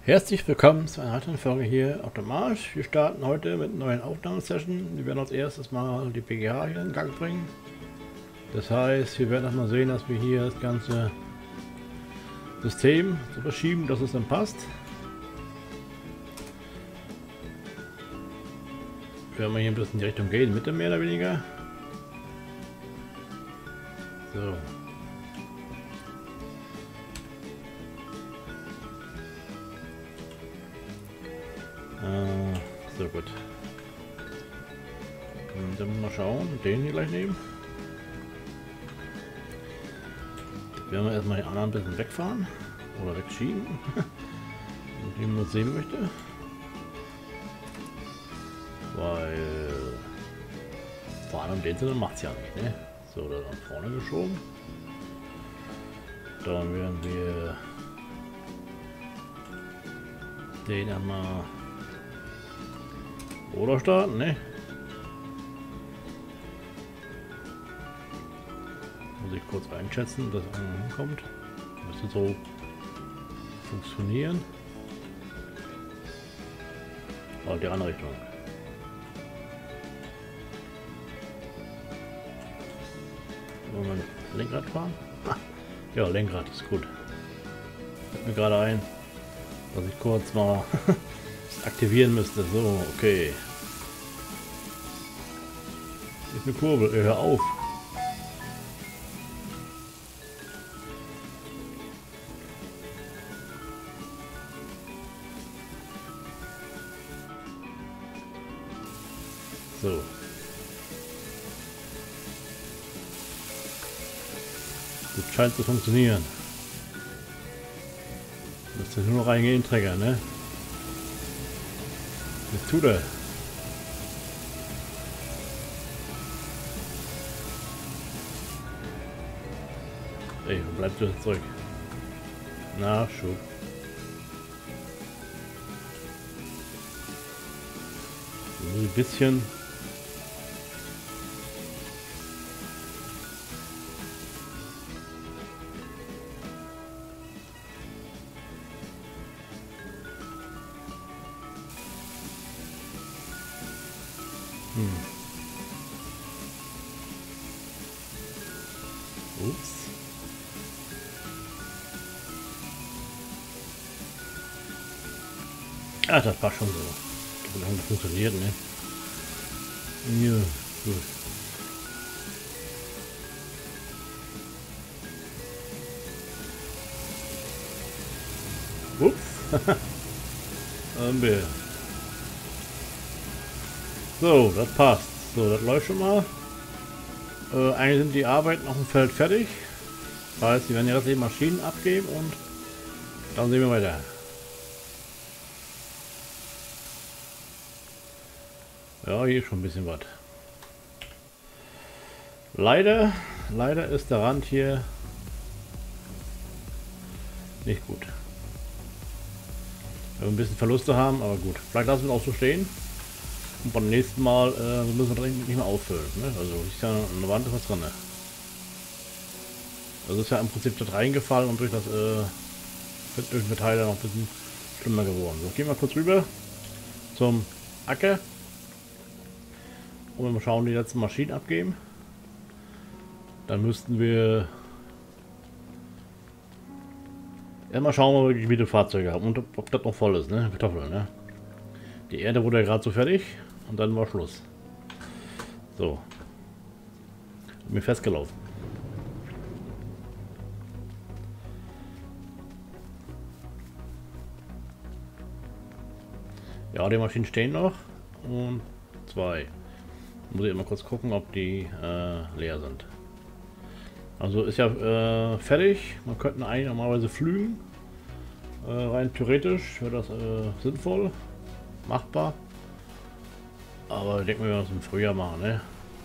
Herzlich willkommen zu einer weiteren Folge hier auf dem Marsch. Wir starten heute mit einer neuen Aufnahmesession. Wir werden als erstes mal die BGH hier in Gang bringen. Das heißt, wir werden erstmal sehen, dass wir hier das ganze System so verschieben, dass es dann passt. Werden wir hier ein bisschen in die Richtung gehen, Mitte mehr oder weniger. So. So gut. Und dann mal schauen, den hier gleich nehmen. Werden wir erstmal den anderen ein bisschen wegfahren oder wegschieben, wenn ich nur sehen möchte. Weil vor allem den Sinne macht es ja nicht, ne? So, dann nach vorne geschoben. Dann werden wir den einmal oder starten, ne? Muss ich kurz einschätzen, dass er hinkommt. Müsste so funktionieren. Aber die andere Richtung. Wollen wir Lenkrad fahren? Ja, Lenkrad ist gut. Fällt mir gerade ein, dass ich kurz mal aktivieren müsste. So, okay. Ist eine Kurbel, hör auf. So. Das scheint zu funktionieren. Müsste nur noch reingehen, Träger, ne? Was tut er? Ey, wo bleibt das zurück? Nachschub. Ein bisschen. Ups. Ah, das war schon so. Wie lange das funktioniert, ne? Ja, gut. Ups. Haben wir. So, das passt. So, das läuft schon mal. Eigentlich sind die Arbeiten auf dem Feld fertig. Das heißt, die werden jetzt die Maschinen abgeben und dann sehen wir weiter. Ja, hier ist schon ein bisschen was. Leider ist der Rand hier nicht gut. Wir ein bisschen Verluste haben, aber gut. Vielleicht lassen wir auch so stehen. Und beim nächsten Mal müssen wir dringend nicht mehr auffüllen. Ne? Also ist ja an der Wand was drin. Ne? Das ist ja im Prinzip dort reingefallen und durch das durch den Metall noch ein bisschen schlimmer geworden. So, gehen wir kurz rüber zum Acker. Und wenn wir schauen, die letzten Maschinen abgeben, dann müssten wir erstmal schauen, wie viele Fahrzeuge haben und ob das noch voll ist, ne? Kartoffeln, ne? Die Erde wurde ja gerade so fertig und dann war Schluss. So. Mir festgelaufen. Ja, die Maschinen stehen noch und zwei. Muss ich mal kurz gucken, ob die leer sind. Also ist ja fertig. Man könnte eigentlich normalerweise flügen. Rein theoretisch wäre das sinnvoll, machbar. Aber ich denke mir, wir das im Frühjahr machen, ne?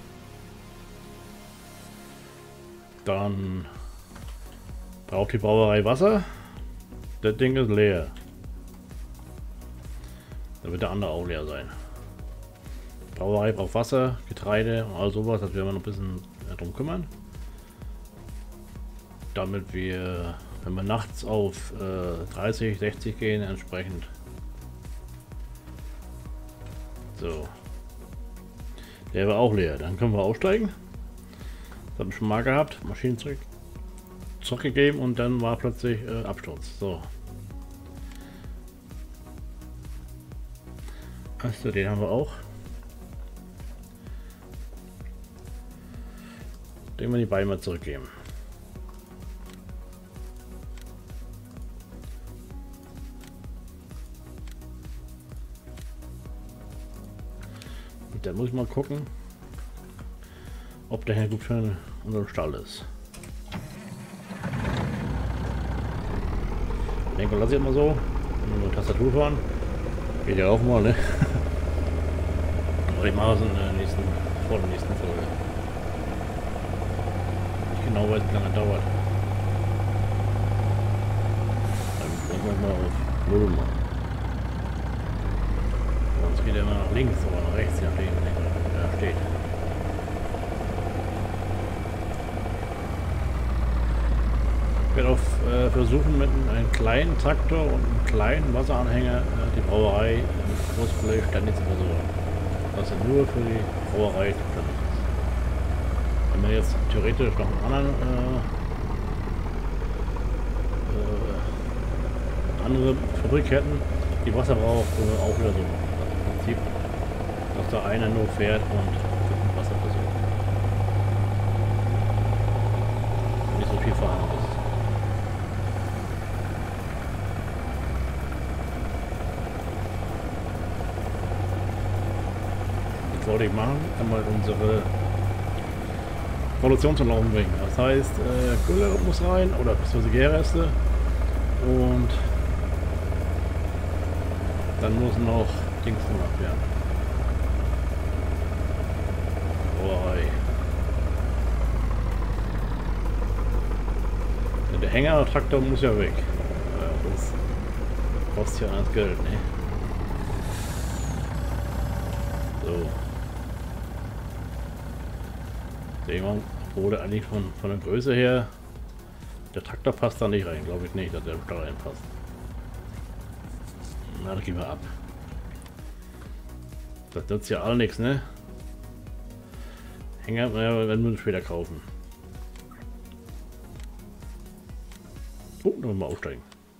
Dann braucht die Brauerei Wasser. Das Ding ist leer. Dann wird der andere auch leer sein. Brauerei braucht Wasser, Getreide und all sowas, das werden wir noch ein bisschen drum kümmern. Damit wir Wenn wir nachts auf 30, 60 gehen, entsprechend. So. Der war auch leer. Dann können wir aussteigen. Das habe ich schon mal gehabt. Maschinen zurückgegeben und dann war plötzlich Absturz. So. Achso, den haben wir auch. Den wir die Beine mal zurückgeben. Und dann muss ich mal gucken, ob der hier gut für unseren Stall ist. Ich denke, lass ich mal so. Nur Tastatur fahren. Geht ja auch mal, ne? Aber ich mache es in der nächsten, vor der nächsten Folge. Ich genau weiß, wie lange es dauert. Dann können wir mal auf 0 machen. Sonst geht er immer nach links oder nach rechts, je nachdem, wo er steht. Ich werde auch versuchen, mit einem kleinen Traktor und einem kleinen Wasseranhänger die Brauerei im Großplay ständig zu versorgen. Das ist nur für die Brauerei zuständig ist. Wenn wir jetzt theoretisch noch einen andere Fabrik hätten, die Wasser braucht, auch wieder so machen. Also im Prinzip, dass da einer nur fährt und mit Wasser versorgt. Nicht so viel fahren ist. Wollte ich machen, einmal unsere Produktion zum Laufen bringen. Das heißt, Gülle muss rein oder beziehungsweise Gärreste und dann muss noch Dings gemacht werden. Brauerei. Der Hänger-Traktor muss ja weg. Das kostet ja alles Geld, ne? So. Irgendwann wurde eigentlich von der Größe her, der Traktor passt da nicht rein, glaube ich nicht, dass der da reinpasst. Na, das gehen wir ab. Das nützt ja all nichts, ne? Hänger, naja, werden wir später kaufen. Oh, dann wollen wir aufsteigen.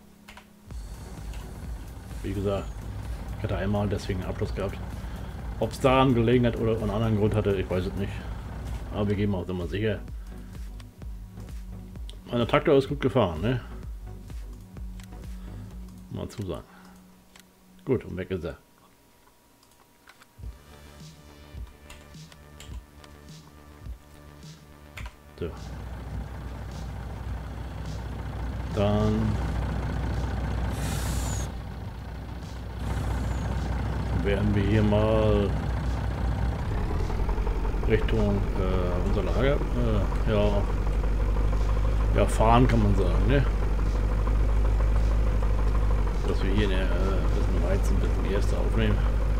Wie gesagt, ich hatte einmal deswegen einen Abschluss gehabt. Ob es daran gelegen hat oder einen anderen Grund hatte, ich weiß es nicht. Aber wir gehen auch immer sicher. Mein Traktor ist gut gefahren, ne? Mal zusagen. Gut, und weg ist er. So. Dann werden wir hier mal Richtung unser Lager ja, fahren, kann man sagen, ne? Dass wir hier ein bisschen weit sind, dass wir die erste aufnehmen.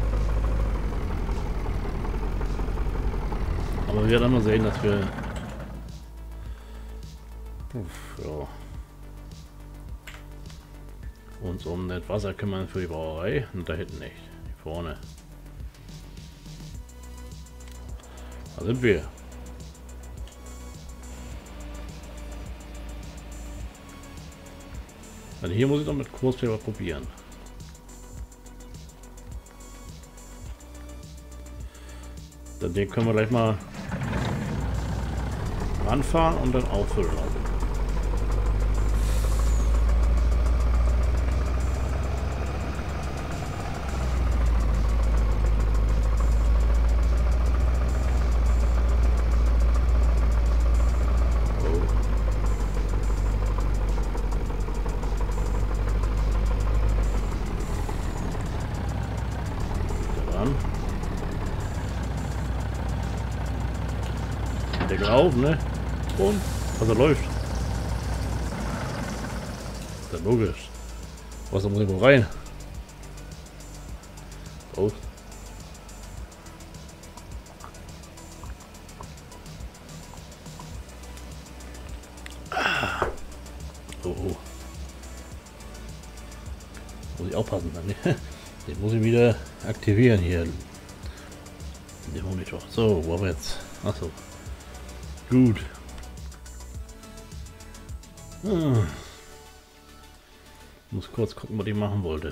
Aber wir werden mal sehen, dass wir ja, uns um das Wasser kümmern für die Brauerei und da hinten nicht, hier vorne. Da sind wir. Also hier muss ich noch mit Kursfehler probieren. Dann den können wir gleich mal ranfahren und dann auffüllen. Deckel auf, ne? Und was er läuft. Ist ja logisch. Wasser muss irgendwo rein. Aus. Oh, oh. Muss ich aufpassen dann, ne? Den muss ich wieder aktivieren hier. Den Monitor. So, wo haben wir jetzt? Achso. Gut. Muss kurz gucken, was ich machen wollte.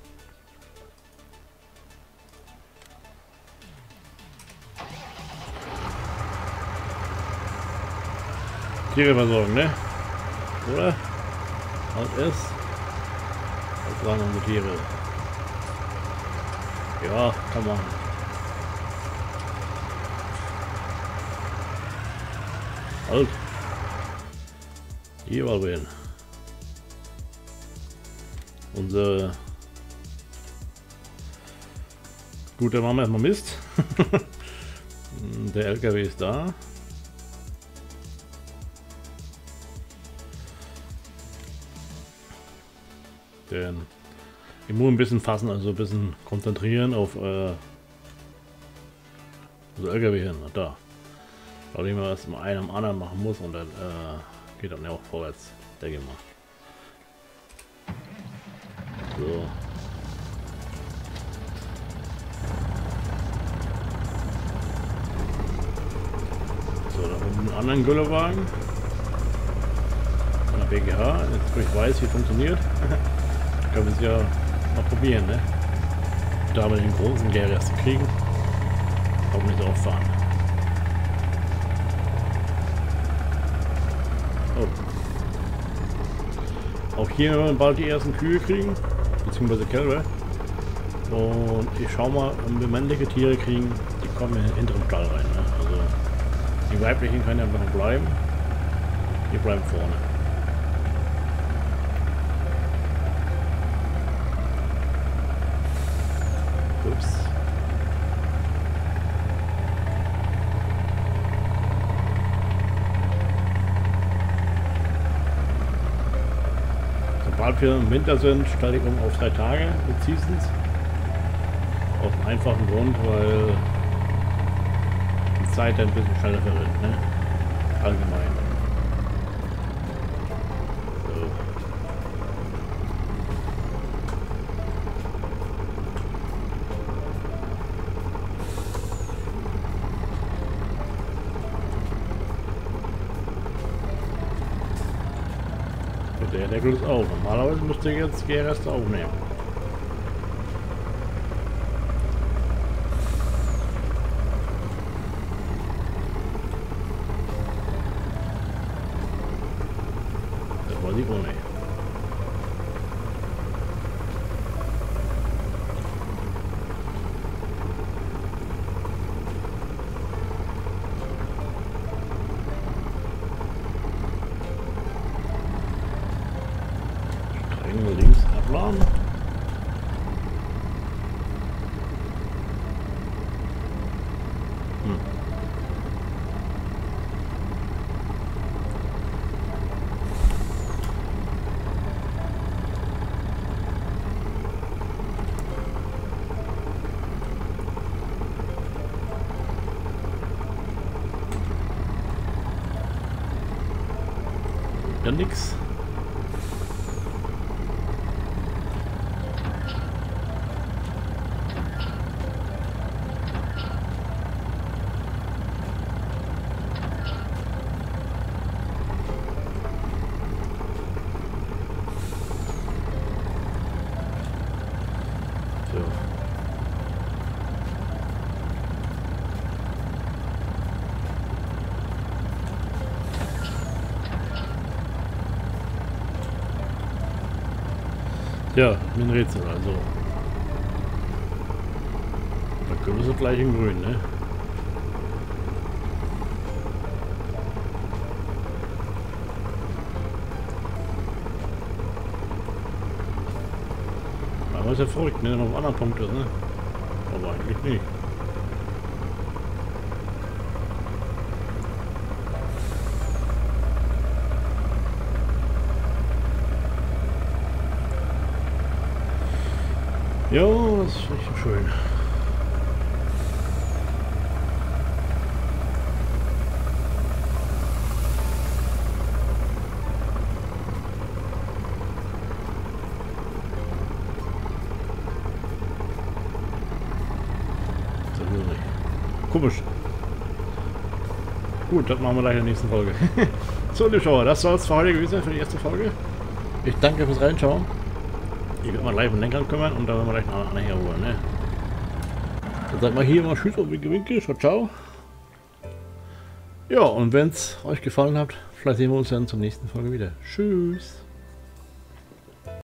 Tiere versorgen, ne? Oder? Was ist? Was sagen unsere Tiere? Ja, kann man. Halt. Hier war wir hin. Unser... Gut, dann machen wir erstmal Mist. Der LKW ist da. Den ich muss ein bisschen fassen, also ein bisschen konzentrieren auf unser LKW hin. Da. Weil ich mal was mit einem anderen machen muss und dann geht dann ja auch vorwärts, denke ich mal. So. So, da haben wir einen anderen Güllewagen. Von der BGH. Jetzt, wo ich weiß, wie es funktioniert, können wir es ja mal probieren, ne? Da haben wir den großen Gärrest zu kriegen. Aber nicht auffahren. Oh. Auch hier werden wir bald die ersten Kühe kriegen, beziehungsweise Kälber. Und ich schau mal, wenn wir männliche Tiere kriegen, die kommen in den hinteren Stall rein. Ne? Also die weiblichen können ja noch bleiben. Die bleiben vorne. Ups. Sobald wir im Winter sind, stelle ich um auf 3 Tage mit Seasons. Aus einem einfachen Grund, weil die Zeit ein bisschen schneller verrinnt, ne? Allgemein. Der Deckel ist auf. Normalerweise müsste ich jetzt Gärreste aufnehmen. Das weiß ich auch nicht. Links abladen. Dann nix. Ja, ein Rätsel, also. Da können wir so gleich in grün, ne? Aber ist ja verrückt, ne? Wenn man auf einem anderen Punkt ist, ne? Aber eigentlich nicht. Ja, das ist richtig schön. Komisch. Gut, das machen wir gleich in der nächsten Folge. So, liebe Schauer, das soll es für heute gewesen sein, für die erste Folge. Ich danke fürs Reinschauen. Ich werde mal gleich um den Lenkrad kümmern und dann werden wir gleich einen anderen herholen, ne? Dann sagt mal hier mal Tschüss und Winke Winke, ciao. Ja, und wenn es euch gefallen hat, vielleicht sehen wir uns dann zur nächsten Folge wieder. Tschüss.